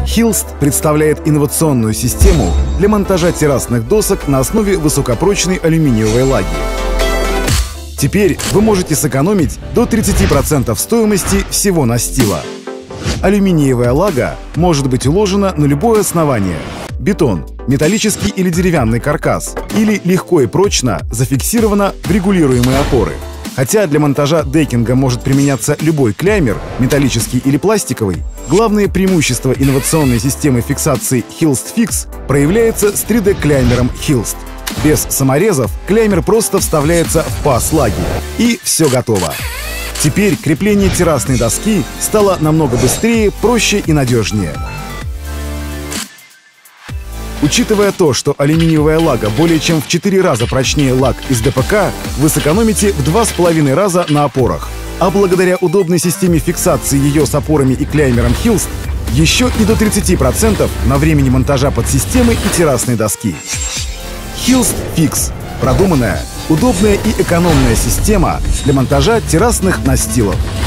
Hilst представляет инновационную систему для монтажа террасных досок на основе высокопрочной алюминиевой лаги. Теперь вы можете сэкономить до 30% стоимости всего настила. Алюминиевая лага может быть уложена на любое основание — бетон, металлический или деревянный каркас, или легко и прочно зафиксирована в регулируемые опоры. Хотя для монтажа декинга может применяться любой клеймер, металлический или пластиковый, главное преимущество инновационной системы фиксации Hilst Fix проявляется с 3D-клеймером Hilst. Без саморезов клеймер просто вставляется в паз лаги, и все готово. Теперь крепление террасной доски стало намного быстрее, проще и надежнее. Учитывая то, что алюминиевая лага более чем в 4 раза прочнее лаг из ДПК, вы сэкономите в 2,5 раза на опорах. А благодаря удобной системе фиксации ее с опорами и клеймером Hilst еще и до 30% на времени монтажа подсистемы и террасной доски. Hilst Fix — продуманная, удобная и экономная система для монтажа террасных настилов.